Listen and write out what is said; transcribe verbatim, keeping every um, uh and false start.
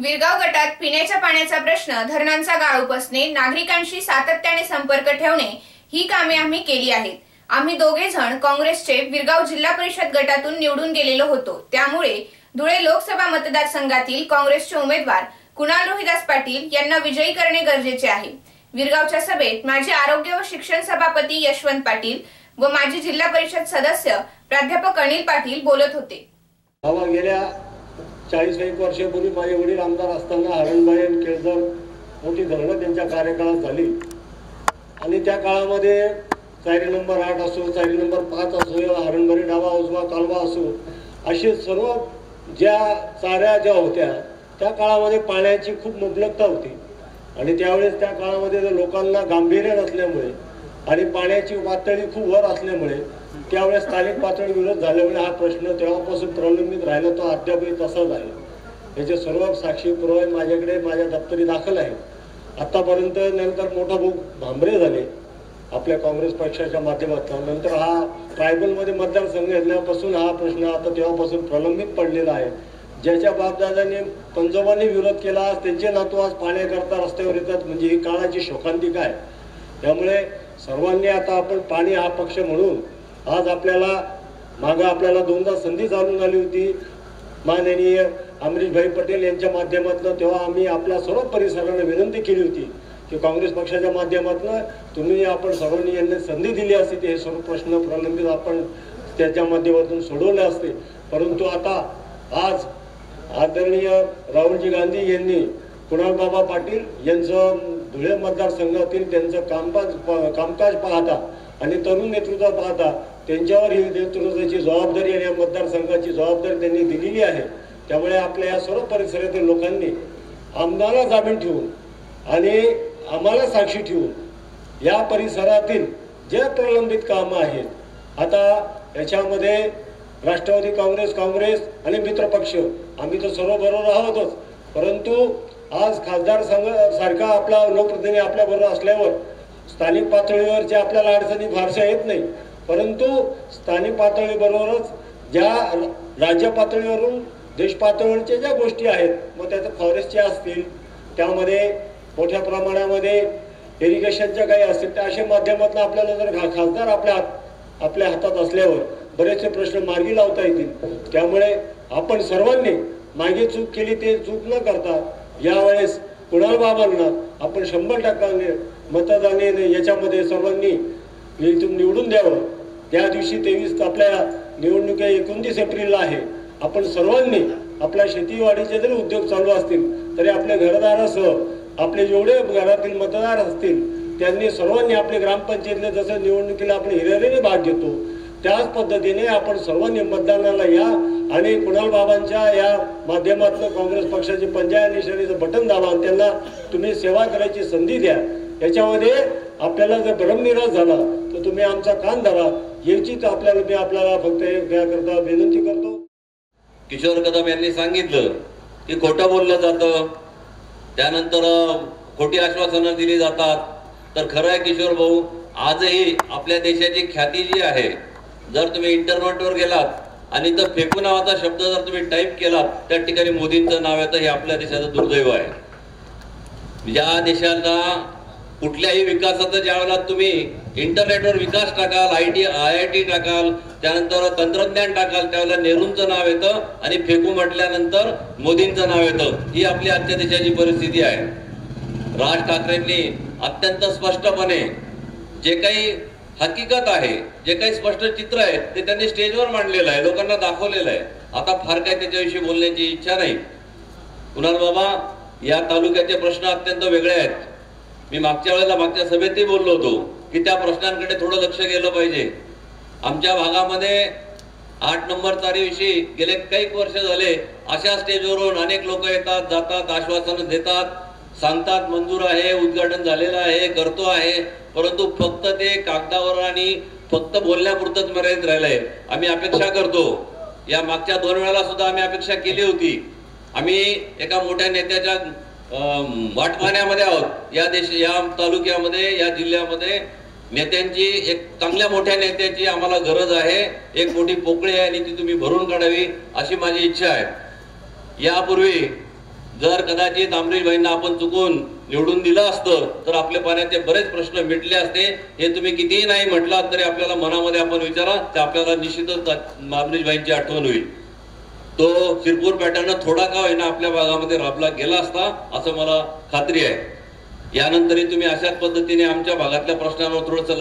विरगाव गटात पिण्याच्या पाण्याचा प्रश्न, धरणांचा गाळ उपसणे, नागरिकांशी सातत्याने संपर्क ठेवणे ही कामे आम्ही केली आहेत। आम्ही दोघे जण काँग्रेसचे विरगाव जिल्हा परिषद गटातून निवडून गेलेलो होतो। त्यामुळे धुळे लोकसभा मतदारसंघातील काँग्रेसचे उमेदवार कुणाल रोहिदास पाटील यांना विजयी करणे गरजेचे आहे। विरगावच्या सभेत माजी आरोग्य व शिक्षण सभापती यशवंत पाटील व माजी जिल्हा परिषद सदस्य प्राध्यापक अनिल पाटील बोलत होते। गेल्या चाळीस एक वर्षापूर्वी माझे वडील आमदार असताना हरणबाई केळझर मोठी धरणं त्यांच्या कार्यकाळात झाली आणि त्या काळामध्ये चायरी नंबर आठ असो, चायरी नंबर पाच असो, हरणबाई डावा उजवा कालवा असो, असे सर्व ज्या चाऱ्या ज्या होत्या त्या काळामध्ये पाण्याची खूप मुबलकता होती आणि त्यावेळेस त्या काळामध्ये लोकांना गांभीर्य नसल्यामुळे आणि पाण्याची पातळी खूप वर असल्यामुळे त्यावेळेस स्थानिक पातळी विरोध झाल्यामुळे हा प्रश्न तेव्हापासून प्रलंबित राहिला, तो अद्यापही तसाच आहे। याचे सर्व साक्षी पुरावे माझ्याकडे माझ्या दप्तरी दाखल आहेत। आतापर्यंत नंतर मोठा भाऊ भांबरे झाले आपल्या काँग्रेस पक्षाच्या माध्यमातून, नंतर हा ट्रायबलमध्ये मतदारसंघ घेतल्यापासून हा प्रश्न आता तेव्हापासून प्रलंबित पडलेला आहे। ज्याच्या बापदादांनी पंजोबांनी विरोध केला, आज त्यांचे नातू आज पाण्याकरता रस्त्यावर येतात, म्हणजे ही काळाची शोकांतिका आहे। त्यामुळे सर्वांनी आता आपण पाणी हा पक्ष म्हणून आज आपल्याला मागे आपल्याला दोनदा संधी चालून आली होती माननीय अमरीशभाई पटेल यांच्या माध्यमातून, तेव्हा आम्ही आपल्या सर्व परिसरांना विनंती केली होती की काँग्रेस पक्षाच्या माध्यमातून तुम्ही आपण सर्वांनी यांना संधी दिली असती ते हे सर्व प्रश्न प्रलंबित आपण त्याच्या माध्यमातून सोडवले असते। परंतु आता आज आदरणीय राहुलजी गांधी यांनी कुणाल बाबा पाटील यांचं धुळे मतदारसंघातील त्यांचं कामकाज कामकाज पाहता आणि तरुण नेतृत्व पाहता त्यांच्यावर ही नेतृत्वाची जबाबदारी आणि या मतदारसंघाची जबाबदारी त्यांनी दिलेली आहे। त्यामुळे आपल्या या सर्व परिसरातील लोकांनी आमदाराला जामीन ठेवून आणि आम्हाला साक्षी ठेवून या परिसरातील जे प्रलंबित कामं आहेत, आता याच्यामध्ये राष्ट्रवादी काँग्रेस काँग्रेस आणि मित्रपक्ष आम्ही तर सर्व बरोबर आहोतच, परंतु आज खासदार संघ सारखा आपला लोकप्रतिनिधी आपल्या बरोबर असल्यावर स्थानिक पातळीवरच्या आपल्याला अडचणी फारशा येत नाही, परंतु स्थानिक पातळीबरोबरच ज्या राज्य पातळीवरून देश पातळीवरच्या ज्या गोष्टी आहेत, मग त्याचं फॉरेस्टच्या असतील, त्यामध्ये मोठ्या प्रमाणामध्ये इरिगेशनच्या काही असतील, त्या अशा माध्यमातून आपल्याला जर खासदार आपल्या हात आपल्या हातात असल्यावर बरेचसे प्रश्न मार्गी लावता येतील। त्यामुळे आपण सर्वांनी मागे चूक केली ते चूक न करता यावेळेस कुणाल बाबांना आपण शंभर टक्के मतदानाने याच्यामध्ये सर्वांनी इथून निवडून द्यावं। त्या दिवशी तेवीस आपल्या निवडणुका एकोणतीस एप्रिलला आहे। आपण सर्वांनी आपल्या शेतीवाडीचे जरी उद्योग चालू असतील तरी आपल्या घरदारासह आपले जेवढे घरातील मतदार असतील त्यांनी सर्वांनी आपले ग्रामपंचायतीने जसं निवडणुकीला आपण हिरिरीने भाग घेतो त्याच पद्धतीने आपण सर्वांनी मतदानाला या आणि कुणाल बाबांच्या या माध्यमातून काँग्रेस पक्षाचे पंजाब निशाणीचं बटन दाबा आणि त्यांना तुम्ही सेवा करायची संधी द्या। याच्यामध्ये आपल्याला जर भ्रमनिराश झाला तर तुम्ही आमचा कान धरा, याचीच आपल्याला मी आपल्याला फक्त याकरता विनंती करतो। किशोर कदम यांनी सांगितलं की खोटं बोललं जातं, त्यानंतर खोटी आश्वासनं दिली जातात, तर खरं आहे किशोर भाऊ, आजही आपल्या देशाची ख्याती जी आहे, जर तुम्ही इंटरनेटवर गेलात आणि तर फेकू नावाचा शब्द जर तुम्ही टाईप केलात त्या ठिकाणी मोदींचं नाव येतं, हे आपल्या देशाचं दुर्दैव आहे। ज्या देशाला कुठल्याही विकासाचं ज्या वेळेला तुम्ही इंटरनेटवर विकास टाकाल, I T I I T टाकाल, त्यानंतर तंत्रज्ञान टाकाल, त्यावेळेला नेहरूंचं नाव येतं आणि फेकू म्हटल्यानंतर मोदींचं नाव येतं। ही आपली आजच्या देशाची परिस्थिती आहे। राज ठाकरेंनी अत्यंत स्पष्टपणे जे काही हकीकत आहे, जे काही स्पष्ट चित्र आहे ते त्यांनी स्टेजवर मांडलेलं आहे, लोकांना दाखवलेलं आहे। आता फार काही त्याच्याविषयी बोलण्याची इच्छा नाही। कुणाल बाबा, या तालुक्याचे प्रश्न अत्यंत वेगळे आहेत। मी मागच्या वेळेला मागच्या सभेतही बोललो होतो की त्या प्रश्नांकडे थोडं लक्ष गेलं पाहिजे। आमच्या भागामध्ये आठ नंबर तारीविषयी गेले काही वर्ष झाले अशा स्टेजवरून अनेक लोक येतात जातात, आश्वासनं देतात, सांगतात मंजूर आहे, उद्घाटन झालेलं आहे, करतो आहे, परंतु फक्त ते कागदावर आणि फक्त बोलण्यापुरतच मर्यादित राहिलंय। आम्ही अपेक्षा करतो, या मागच्या दोन वेळेला सुद्धा आम्ही अपेक्षा केली होती, आम्ही एका मोठ्या नेत्याच्या वाटपाण्यामध्ये आहोत। या देश या तालुक्यामध्ये या जिल्ह्यामध्ये नेत्यांची, एक चांगल्या मोठ्या नेत्याची आम्हाला गरज आहे। एक मोठी पोकळी आहे आणि ती तुम्ही भरून काढावी अशी माझी इच्छा आहे। यापूर्वी जर कदाचित अमरीशभाईंना आपण चुकून निवडून दिलं असतं तर आपल्या पाण्याचे बरेच प्रश्न मिटले असते. हे तुम्ही कितीही नाही म्हटलात तरी आपल्याला मनामध्ये आपण विचारा, तर आपल्याला निश्चितच अमरीशभाईंची आठवण होईल. तो शिरपूर पॅटर्न थोडा का होईना आपल्या भागामध्ये राबला गेला असता असं मला खात्री आहे. यानंतरही तुम्ही अशाच पद्धतीने आमच्या भागातल्या प्रश्नांवर थोडंसं